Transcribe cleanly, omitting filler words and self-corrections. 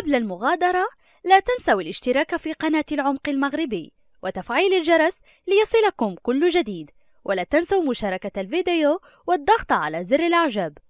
قبل المغادرة لا تنسوا الاشتراك في قناة العمق المغربي وتفعيل الجرس ليصلكم كل جديد، ولا تنسوا مشاركة الفيديو والضغط على زر الإعجاب.